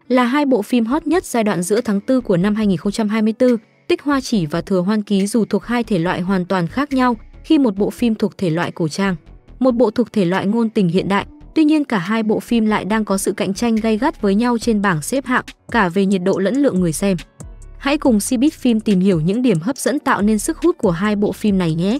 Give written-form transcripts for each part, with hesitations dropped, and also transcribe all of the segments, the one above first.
Là hai bộ phim hot nhất giai đoạn giữa tháng 4 của năm 2024, Tích Hoa Chỉ và Thừa Hoan Ký dù thuộc hai thể loại hoàn toàn khác nhau, khi một bộ phim thuộc thể loại cổ trang, một bộ thuộc thể loại ngôn tình hiện đại. Tuy nhiên cả hai bộ phim lại đang có sự cạnh tranh gay gắt với nhau trên bảng xếp hạng, cả về nhiệt độ lẫn lượng người xem. Hãy cùng Cbiz Phim tìm hiểu những điểm hấp dẫn tạo nên sức hút của hai bộ phim này nhé.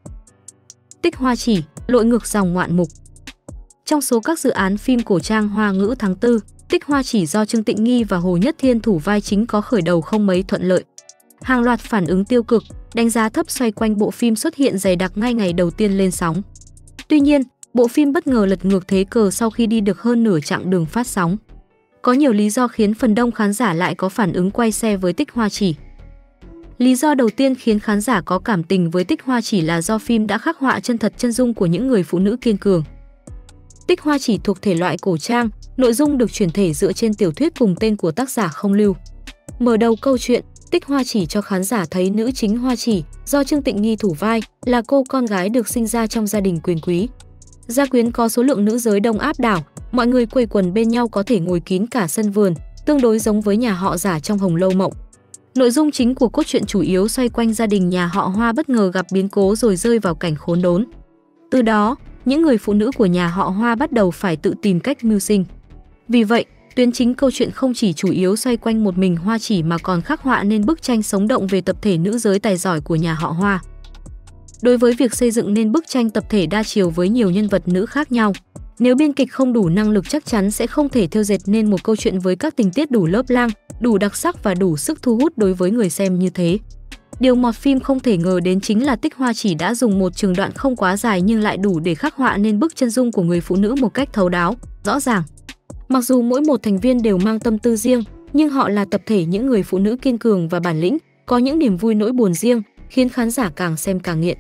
Tích Hoa Chỉ, lội ngược dòng ngoạn mục. Trong số các dự án phim cổ trang Hoa ngữ tháng 4, Tích Hoa Chỉ do Trương Tịnh Nghi và Hồ Nhất Thiên thủ vai chính có khởi đầu không mấy thuận lợi. Hàng loạt phản ứng tiêu cực, đánh giá thấp xoay quanh bộ phim xuất hiện dày đặc ngay ngày đầu tiên lên sóng. Tuy nhiên, bộ phim bất ngờ lật ngược thế cờ sau khi đi được hơn nửa chặng đường phát sóng. Có nhiều lý do khiến phần đông khán giả lại có phản ứng quay xe với Tích Hoa Chỉ. Lý do đầu tiên khiến khán giả có cảm tình với Tích Hoa Chỉ là do phim đã khắc họa chân thật chân dung của những người phụ nữ kiên cường. Tích Hoa Chỉ thuộc thể loại cổ trang, nội dung được chuyển thể dựa trên tiểu thuyết cùng tên của tác giả Không Lưu. Mở đầu câu chuyện, Tích Hoa Chỉ cho khán giả thấy nữ chính Hoa Chỉ, do Trương Tịnh Nghi thủ vai, là cô con gái được sinh ra trong gia đình quyền quý. Gia quyến có số lượng nữ giới đông áp đảo, mọi người quây quần bên nhau có thể ngồi kín cả sân vườn, tương đối giống với nhà họ Giả trong Hồng Lâu Mộng. Nội dung chính của cốt truyện chủ yếu xoay quanh gia đình nhà họ Hoa bất ngờ gặp biến cố rồi rơi vào cảnh khốn đốn. Từ đó, những người phụ nữ của nhà họ Hoa bắt đầu phải tự tìm cách mưu sinh. Vì vậy, tuyến chính câu chuyện không chỉ chủ yếu xoay quanh một mình Hoa Chỉ mà còn khắc họa nên bức tranh sống động về tập thể nữ giới tài giỏi của nhà họ Hoa. Đối với việc xây dựng nên bức tranh tập thể đa chiều với nhiều nhân vật nữ khác nhau, nếu biên kịch không đủ năng lực chắc chắn sẽ không thể thêu dệt nên một câu chuyện với các tình tiết đủ lớp lang, đủ đặc sắc và đủ sức thu hút đối với người xem như thế. Điều mọt phim không thể ngờ đến chính là Tích Hoa Chỉ đã dùng một trường đoạn không quá dài nhưng lại đủ để khắc họa nên bức chân dung của người phụ nữ một cách thấu đáo, rõ ràng. Mặc dù mỗi một thành viên đều mang tâm tư riêng, nhưng họ là tập thể những người phụ nữ kiên cường và bản lĩnh, có những niềm vui nỗi buồn riêng, khiến khán giả càng xem càng nghiện.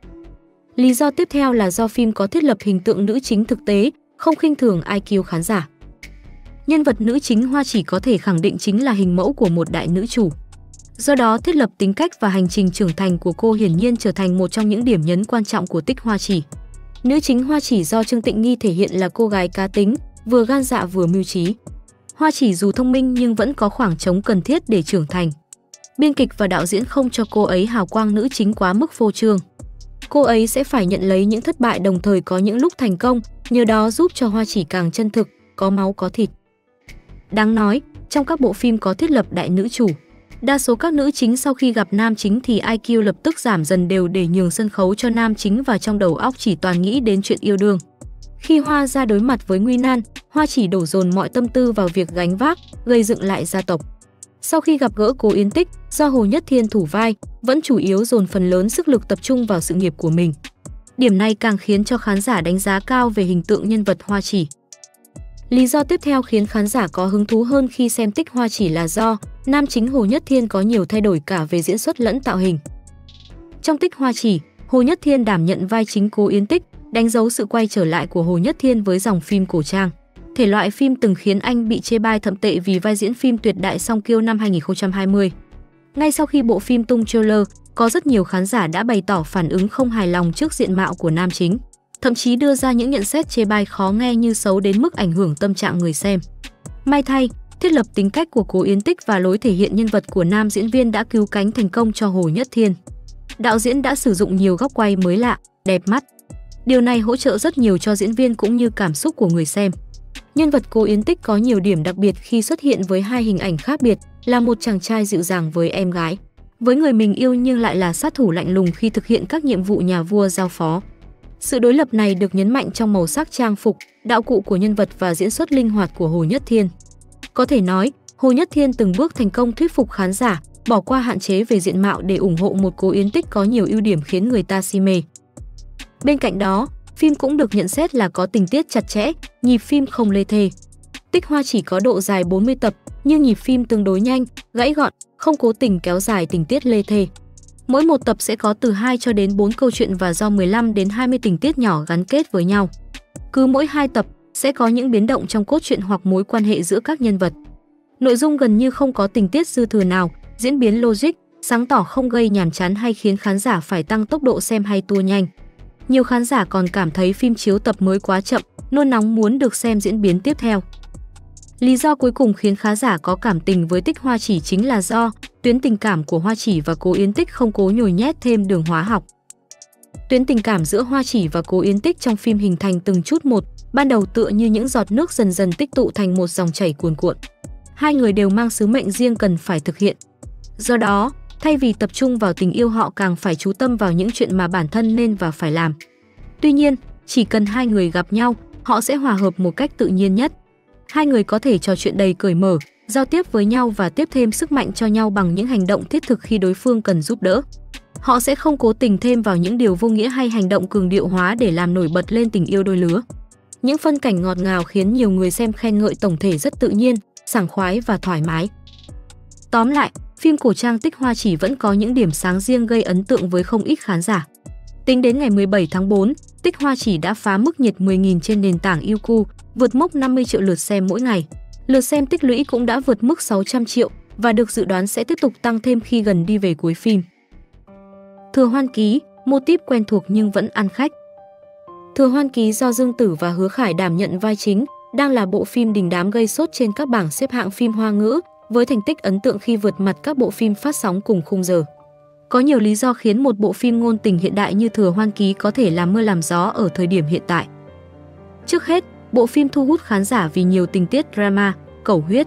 Lý do tiếp theo là do phim có thiết lập hình tượng nữ chính thực tế, không khinh thường IQ khán giả. Nhân vật nữ chính Hoa Chỉ có thể khẳng định chính là hình mẫu của một đại nữ chủ. Do đó, thiết lập tính cách và hành trình trưởng thành của cô hiển nhiên trở thành một trong những điểm nhấn quan trọng của Tích Hoa Chỉ. Nữ chính Hoa Chỉ do Trương Tịnh Nghi thể hiện là cô gái cá tính, vừa gan dạ vừa mưu trí. Hoa Chỉ dù thông minh nhưng vẫn có khoảng trống cần thiết để trưởng thành. Biên kịch và đạo diễn không cho cô ấy hào quang nữ chính quá mức phô trương. Cô ấy sẽ phải nhận lấy những thất bại đồng thời có những lúc thành công, nhờ đó giúp cho Hoa Chỉ càng chân thực, có máu có thịt. Đáng nói, trong các bộ phim có thiết lập đại nữ chủ, đa số các nữ chính sau khi gặp nam chính thì IQ lập tức giảm dần đều để nhường sân khấu cho nam chính và trong đầu óc chỉ toàn nghĩ đến chuyện yêu đương. Khi Hoa ra đối mặt với nguy nan, Hoa Chỉ đổ dồn mọi tâm tư vào việc gánh vác, gây dựng lại gia tộc. Sau khi gặp gỡ Cố Yến Tích, do Hồ Nhất Thiên thủ vai, vẫn chủ yếu dồn phần lớn sức lực tập trung vào sự nghiệp của mình. Điểm này càng khiến cho khán giả đánh giá cao về hình tượng nhân vật Hoa Chỉ. Lý do tiếp theo khiến khán giả có hứng thú hơn khi xem Tích Hoa Chỉ là do nam chính Hồ Nhất Thiên có nhiều thay đổi cả về diễn xuất lẫn tạo hình. Trong Tích Hoa Chỉ, Hồ Nhất Thiên đảm nhận vai chính Cố Yến Tích, đánh dấu sự quay trở lại của Hồ Nhất Thiên với dòng phim cổ trang. Thể loại phim từng khiến anh bị chê bai thậm tệ vì vai diễn phim Tuyệt Đại Song Kiêu năm 2020. Ngay sau khi bộ phim tung trailer, có rất nhiều khán giả đã bày tỏ phản ứng không hài lòng trước diện mạo của nam chính, thậm chí đưa ra những nhận xét chê bai khó nghe như xấu đến mức ảnh hưởng tâm trạng người xem. May thay, thiết lập tính cách của Cố Yến Tích và lối thể hiện nhân vật của nam diễn viên đã cứu cánh thành công cho Hồ Nhất Thiên. Đạo diễn đã sử dụng nhiều góc quay mới lạ, đẹp mắt. Điều này hỗ trợ rất nhiều cho diễn viên cũng như cảm xúc của người xem. Nhân vật Cố Yến Tích có nhiều điểm đặc biệt khi xuất hiện với hai hình ảnh khác biệt, là một chàng trai dịu dàng với em gái, với người mình yêu nhưng lại là sát thủ lạnh lùng khi thực hiện các nhiệm vụ nhà vua giao phó. Sự đối lập này được nhấn mạnh trong màu sắc trang phục, đạo cụ của nhân vật và diễn xuất linh hoạt của Hồ Nhất Thiên. Có thể nói, Hồ Nhất Thiên từng bước thành công thuyết phục khán giả, bỏ qua hạn chế về diện mạo để ủng hộ một Cố Yến Tích có nhiều ưu điểm khiến người ta si mê. Bên cạnh đó, phim cũng được nhận xét là có tình tiết chặt chẽ, nhịp phim không lê thê. Tích Hoa Chỉ có độ dài 40 tập, nhưng nhịp phim tương đối nhanh, gãy gọn, không cố tình kéo dài tình tiết lê thê. Mỗi một tập sẽ có từ 2 cho đến 4 câu chuyện và do 15 đến 20 tình tiết nhỏ gắn kết với nhau. Cứ mỗi 2 tập sẽ có những biến động trong cốt truyện hoặc mối quan hệ giữa các nhân vật. Nội dung gần như không có tình tiết dư thừa nào, diễn biến logic, sáng tỏ không gây nhàm chán hay khiến khán giả phải tăng tốc độ xem hay tua nhanh. Nhiều khán giả còn cảm thấy phim chiếu tập mới quá chậm, nôn nóng muốn được xem diễn biến tiếp theo. Lý do cuối cùng khiến khán giả có cảm tình với Tích Hoa Chỉ chính là do tuyến tình cảm của Hoa Chỉ và Cố Yến Tích không cố nhồi nhét thêm đường hóa học. Tuyến tình cảm giữa Hoa Chỉ và Cố Yến Tích trong phim hình thành từng chút một, ban đầu tựa như những giọt nước dần dần tích tụ thành một dòng chảy cuồn cuộn. Hai người đều mang sứ mệnh riêng cần phải thực hiện. Do đó, thay vì tập trung vào tình yêu, họ càng phải chú tâm vào những chuyện mà bản thân nên và phải làm. Tuy nhiên, chỉ cần hai người gặp nhau, họ sẽ hòa hợp một cách tự nhiên nhất. Hai người có thể trò chuyện đầy cởi mở, giao tiếp với nhau và tiếp thêm sức mạnh cho nhau bằng những hành động thiết thực khi đối phương cần giúp đỡ. Họ sẽ không cố tình thêm vào những điều vô nghĩa hay hành động cường điệu hóa để làm nổi bật lên tình yêu đôi lứa. Những phân cảnh ngọt ngào khiến nhiều người xem khen ngợi tổng thể rất tự nhiên, sảng khoái và thoải mái. Tóm lại, phim cổ trang Tích Hoa Chỉ vẫn có những điểm sáng riêng gây ấn tượng với không ít khán giả. Tính đến ngày 17 tháng 4, Tích Hoa Chỉ đã phá mức nhiệt 10.000 trên nền tảng Youku, vượt mốc 50 triệu lượt xem mỗi ngày. Lượt xem tích lũy cũng đã vượt mức 600 triệu và được dự đoán sẽ tiếp tục tăng thêm khi gần đi về cuối phim. Thừa Hoan Ký, mô típ quen thuộc nhưng vẫn ăn khách. Thừa Hoan Ký do Dương Tử và Hứa Khải đảm nhận vai chính, đang là bộ phim đình đám gây sốt trên các bảng xếp hạng phim Hoa ngữ, với thành tích ấn tượng khi vượt mặt các bộ phim phát sóng cùng khung giờ. Có nhiều lý do khiến một bộ phim ngôn tình hiện đại như Thừa Hoan Ký có thể làm mưa làm gió ở thời điểm hiện tại. Trước hết, bộ phim thu hút khán giả vì nhiều tình tiết drama, cầu huyết.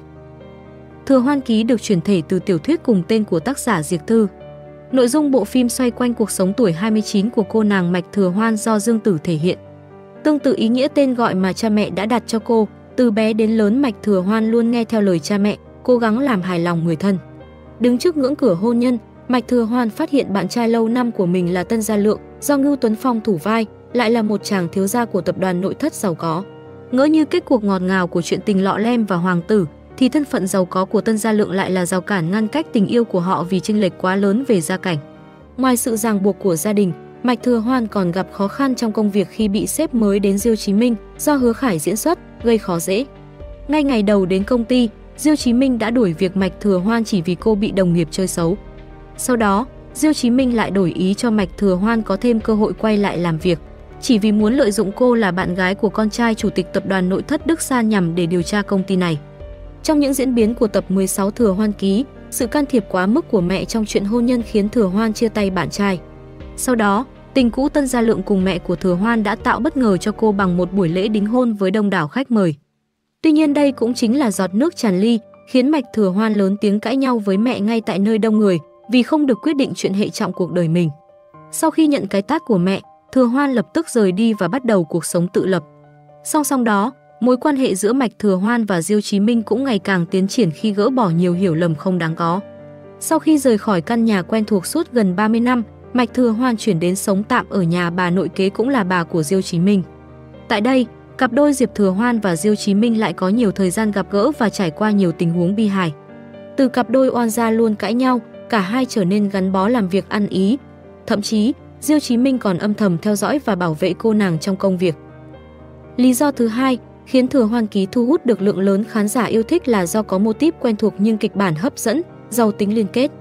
Thừa Hoan Ký được chuyển thể từ tiểu thuyết cùng tên của tác giả Diệp Thư. Nội dung bộ phim xoay quanh cuộc sống tuổi 29 của cô nàng Mạch Thừa Hoan do Dương Tử thể hiện. Tương tự ý nghĩa tên gọi mà cha mẹ đã đặt cho cô, từ bé đến lớn Mạch Thừa Hoan luôn nghe theo lời cha mẹ, cố gắng làm hài lòng người thân. Đứng trước ngưỡng cửa hôn nhân, Mạch Thừa Hoan phát hiện bạn trai lâu năm của mình là Tân Gia Lượng, do Ngưu Tuấn Phong thủ vai, lại là một chàng thiếu gia của tập đoàn nội thất giàu có. Ngỡ như kết cuộc ngọt ngào của chuyện tình Lọ Lem và Hoàng tử, thì thân phận giàu có của Tân Gia Lượng lại là rào cản ngăn cách tình yêu của họ vì chênh lệch quá lớn về gia cảnh. Ngoài sự ràng buộc của gia đình, Mạch Thừa Hoan còn gặp khó khăn trong công việc khi bị sếp mới đến Diêu Chí Minh do Hứa Khải diễn xuất, gây khó dễ. Ngay ngày đầu đến công ty, Diêu Chí Minh đã đuổi việc Mạch Thừa Hoan chỉ vì cô bị đồng nghiệp chơi xấu. Sau đó, Diêu Chí Minh lại đổi ý cho Mạch Thừa Hoan có thêm cơ hội quay lại làm việc, chỉ vì muốn lợi dụng cô là bạn gái của con trai chủ tịch tập đoàn nội thất Đức San nhằm để điều tra công ty này. Trong những diễn biến của tập 16 Thừa Hoan Ký, sự can thiệp quá mức của mẹ trong chuyện hôn nhân khiến Thừa Hoan chia tay bạn trai. Sau đó, tình cũ Tân Gia Lượng cùng mẹ của Thừa Hoan đã tạo bất ngờ cho cô bằng một buổi lễ đính hôn với đông đảo khách mời. Tuy nhiên đây cũng chính là giọt nước tràn ly, khiến Mạch Thừa Hoan lớn tiếng cãi nhau với mẹ ngay tại nơi đông người vì không được quyết định chuyện hệ trọng cuộc đời mình. Sau khi nhận cái tát của mẹ, Thừa Hoan lập tức rời đi và bắt đầu cuộc sống tự lập. Song song đó, mối quan hệ giữa Mạch Thừa Hoan và Diêu Chí Minh cũng ngày càng tiến triển khi gỡ bỏ nhiều hiểu lầm không đáng có. Sau khi rời khỏi căn nhà quen thuộc suốt gần 30 năm, Mạch Thừa Hoan chuyển đến sống tạm ở nhà bà nội kế cũng là bà của Diêu Chí Minh. Tại đây, cặp đôi Diệp Thừa Hoan và Diêu Chí Minh lại có nhiều thời gian gặp gỡ và trải qua nhiều tình huống bi hài. Từ cặp đôi oan gia luôn cãi nhau, cả hai trở nên gắn bó làm việc ăn ý. Thậm chí, Diêu Chí Minh còn âm thầm theo dõi và bảo vệ cô nàng trong công việc. Lý do thứ hai khiến Thừa Hoan Ký thu hút được lượng lớn khán giả yêu thích là do có mô típ quen thuộc nhưng kịch bản hấp dẫn, giàu tính liên kết.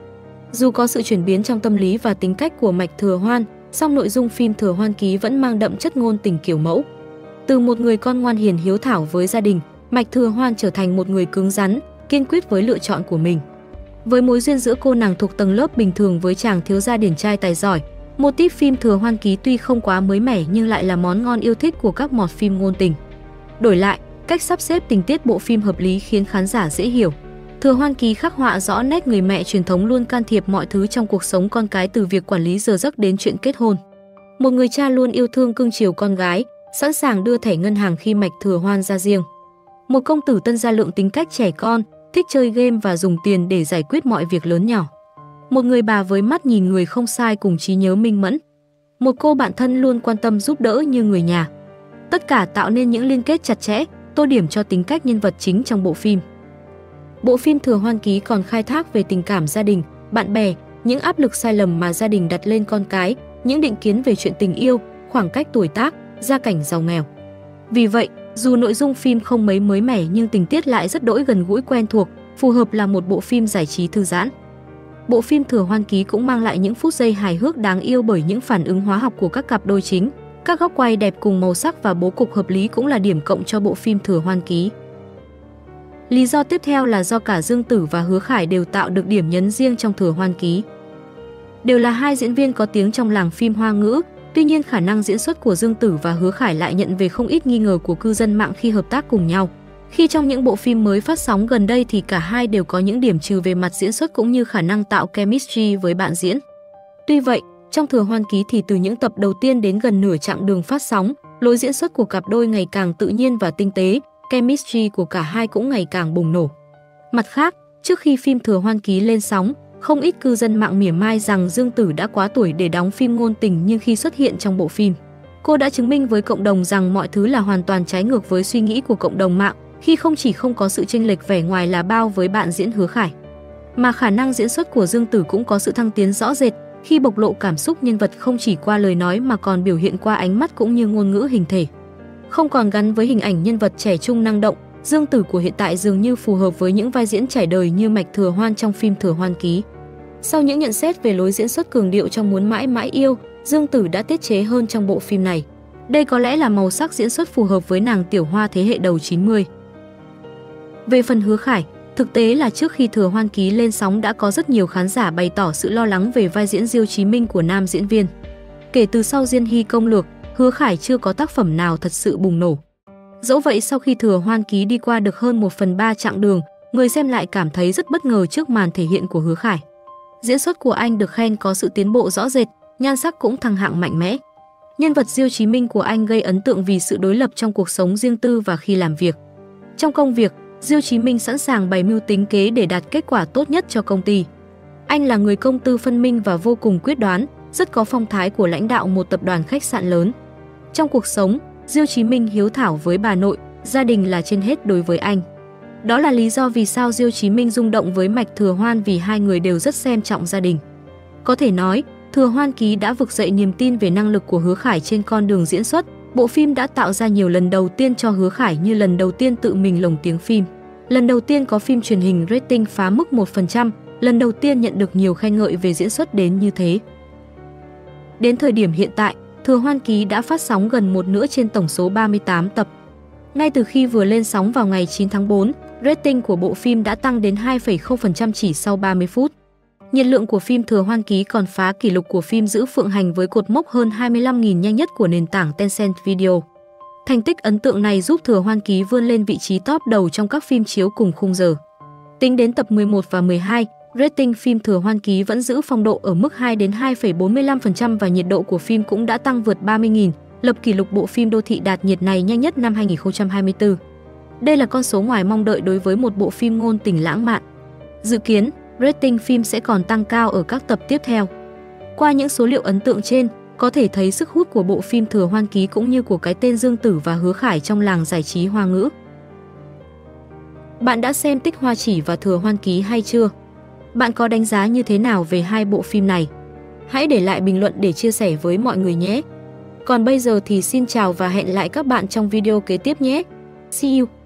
Dù có sự chuyển biến trong tâm lý và tính cách của Mạch Thừa Hoan, song nội dung phim Thừa Hoan Ký vẫn mang đậm chất ngôn tình kiểu mẫu. Từ một người con ngoan hiền hiếu thảo với gia đình, Mạch Thừa Hoan trở thành một người cứng rắn, kiên quyết với lựa chọn của mình. Với mối duyên giữa cô nàng thuộc tầng lớp bình thường với chàng thiếu gia điển trai tài giỏi, mô típ phim Thừa Hoan Ký tuy không quá mới mẻ nhưng lại là món ngon yêu thích của các mọt phim ngôn tình. Đổi lại, cách sắp xếp tình tiết bộ phim hợp lý khiến khán giả dễ hiểu. Thừa Hoan Ký khắc họa rõ nét người mẹ truyền thống luôn can thiệp mọi thứ trong cuộc sống con cái, từ việc quản lý giờ giấc đến chuyện kết hôn. Một người cha luôn yêu thương cưng chiều con gái, sẵn sàng đưa thẻ ngân hàng khi Mạch Thừa Hoan ra riêng. Một công tử Tân Gia Lượng tính cách trẻ con, thích chơi game và dùng tiền để giải quyết mọi việc lớn nhỏ. Một người bà với mắt nhìn người không sai cùng trí nhớ minh mẫn. Một cô bạn thân luôn quan tâm giúp đỡ như người nhà. Tất cả tạo nên những liên kết chặt chẽ, tô điểm cho tính cách nhân vật chính trong bộ phim. Bộ phim Thừa Hoan Ký còn khai thác về tình cảm gia đình, bạn bè, những áp lực sai lầm mà gia đình đặt lên con cái, những định kiến về chuyện tình yêu, khoảng cách tuổi tác, gia cảnh giàu nghèo. Vì vậy, dù nội dung phim không mấy mới mẻ nhưng tình tiết lại rất đỗi gần gũi quen thuộc, phù hợp là một bộ phim giải trí thư giãn. Bộ phim Thừa Hoan Ký cũng mang lại những phút giây hài hước đáng yêu bởi những phản ứng hóa học của các cặp đôi chính. Các góc quay đẹp cùng màu sắc và bố cục hợp lý cũng là điểm cộng cho bộ phim Thừa Hoan Ký. Lý do tiếp theo là do cả Dương Tử và Hứa Khải đều tạo được điểm nhấn riêng trong Thừa Hoan Ký. Đều là hai diễn viên có tiếng trong làng phim Hoa ngữ, tuy nhiên khả năng diễn xuất của Dương Tử và Hứa Khải lại nhận về không ít nghi ngờ của cư dân mạng khi hợp tác cùng nhau. Khi trong những bộ phim mới phát sóng gần đây thì cả hai đều có những điểm trừ về mặt diễn xuất cũng như khả năng tạo chemistry với bạn diễn. Tuy vậy, trong Thừa Hoan Ký thì từ những tập đầu tiên đến gần nửa chặng đường phát sóng, lối diễn xuất của cặp đôi ngày càng tự nhiên và tinh tế, chemistry của cả hai cũng ngày càng bùng nổ. Mặt khác, trước khi phim Thừa Hoan Ký lên sóng, không ít cư dân mạng mỉa mai rằng Dương Tử đã quá tuổi để đóng phim ngôn tình, nhưng khi xuất hiện trong bộ phim, cô đã chứng minh với cộng đồng rằng mọi thứ là hoàn toàn trái ngược với suy nghĩ của cộng đồng mạng, khi không chỉ không có sự chênh lệch vẻ ngoài là bao với bạn diễn Hứa Khải, mà khả năng diễn xuất của Dương Tử cũng có sự thăng tiến rõ rệt khi bộc lộ cảm xúc nhân vật không chỉ qua lời nói mà còn biểu hiện qua ánh mắt cũng như ngôn ngữ hình thể. Không còn gắn với hình ảnh nhân vật trẻ trung năng động, Dương Tử của hiện tại dường như phù hợp với những vai diễn trải đời như Mạch Thừa Hoan trong phim Thừa Hoan Ký. Sau những nhận xét về lối diễn xuất cường điệu trong Muốn Mãi Mãi Yêu, Dương Tử đã tiết chế hơn trong bộ phim này. Đây có lẽ là màu sắc diễn xuất phù hợp với nàng tiểu hoa thế hệ đầu 90. Về phần Hứa Khải, thực tế là trước khi Thừa Hoan Ký lên sóng đã có rất nhiều khán giả bày tỏ sự lo lắng về vai diễn Diêu Chí Minh của nam diễn viên. Kể từ sau Diên Hy Công Lược, Hứa Khải chưa có tác phẩm nào thật sự bùng nổ. Dẫu vậy, sau khi Thừa Hoan Ký đi qua được hơn 1/3 chặng đường, người xem lại cảm thấy rất bất ngờ trước màn thể hiện của Hứa Khải. Diễn xuất của anh được khen có sự tiến bộ rõ rệt, nhan sắc cũng thăng hạng mạnh mẽ. Nhân vật Diêu Chí Minh của anh gây ấn tượng vì sự đối lập trong cuộc sống riêng tư và khi làm việc. Trong công việc, Diêu Chí Minh sẵn sàng bày mưu tính kế để đạt kết quả tốt nhất cho công ty. Anh là người công tư phân minh và vô cùng quyết đoán, rất có phong thái của lãnh đạo một tập đoàn khách sạn lớn. Trong cuộc sống, Diêu Chí Minh hiếu thảo với bà nội, gia đình là trên hết đối với anh. Đó là lý do vì sao Diêu Chí Minh rung động với Mạch Thừa Hoan, vì hai người đều rất xem trọng gia đình. Có thể nói, Thừa Hoan Ký đã vực dậy niềm tin về năng lực của Hứa Khải trên con đường diễn xuất. Bộ phim đã tạo ra nhiều lần đầu tiên cho Hứa Khải, như lần đầu tiên tự mình lồng tiếng phim, lần đầu tiên có phim truyền hình rating phá mức 1%, lần đầu tiên nhận được nhiều khen ngợi về diễn xuất đến như thế. Đến thời điểm hiện tại, Thừa Hoan Ký đã phát sóng gần một nửa trên tổng số 38 tập. Ngay từ khi vừa lên sóng vào ngày 9 tháng 4, rating của bộ phim đã tăng đến 2,0% chỉ sau 30 phút. Nhiệt lượng của phim Thừa Hoan Ký còn phá kỷ lục của phim Giữ Phượng Hành với cột mốc hơn 25.000 nhanh nhất của nền tảng Tencent Video. Thành tích ấn tượng này giúp Thừa Hoan Ký vươn lên vị trí top đầu trong các phim chiếu cùng khung giờ. Tính đến tập 11 và 12, rating phim Thừa Hoan Ký vẫn giữ phong độ ở mức 2 đến 2,45% và nhiệt độ của phim cũng đã tăng vượt 30.000, lập kỷ lục bộ phim đô thị đạt nhiệt này nhanh nhất năm 2024. Đây là con số ngoài mong đợi đối với một bộ phim ngôn tình lãng mạn. Dự kiến, rating phim sẽ còn tăng cao ở các tập tiếp theo. Qua những số liệu ấn tượng trên, có thể thấy sức hút của bộ phim Thừa Hoan Ký cũng như của cái tên Dương Tử và Hứa Khải trong làng giải trí Hoa ngữ. Bạn đã xem Tích Hoa Chỉ và Thừa Hoan Ký hay chưa? Bạn có đánh giá như thế nào về hai bộ phim này? Hãy để lại bình luận để chia sẻ với mọi người nhé! Còn bây giờ thì xin chào và hẹn lại các bạn trong video kế tiếp nhé! See you!